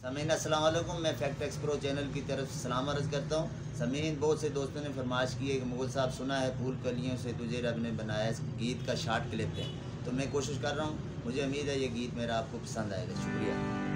समीन अस्सलाम वालेकुम। मैं फैक्ट एक्सप्रो चैनल की तरफ से सलाम अर्ज़ करता हूँ। समीन, बहुत से दोस्तों ने फरमाइश की है कि मुग़ल साहब सुना है फूल कलियों से तुझे रब ने बनाया, इस गीत का शॉर्ट क्लिप है, तो मैं कोशिश कर रहा हूँ। मुझे उम्मीद है ये गीत मेरा आपको पसंद आएगा। शुक्रिया।